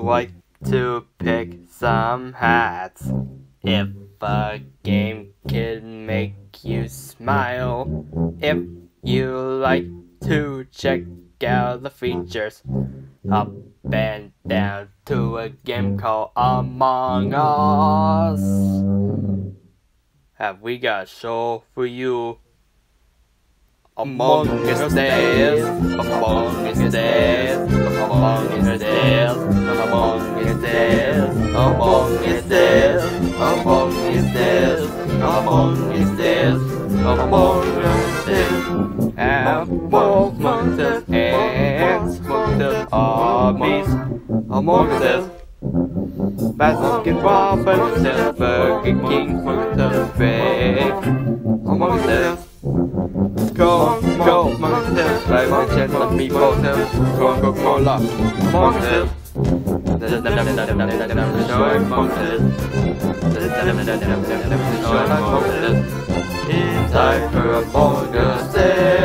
like to pick some hats. If a game can make you smile, if you like to check out the features, up and down to a game called Among Us. Have we got a show for you? Among Us Days, Among Us Days, Among Us Days, Among Us Days, Among Us Days, Among Us Days, Among Us Days, Among Us Days. Among Us ants, among us armies, Among Us Baskin Robbins, Burger King, Among Us Fake, Among Us. Go, Among Us, like my chest, let me both Coca-Cola, Among Us. Inside for Among Us.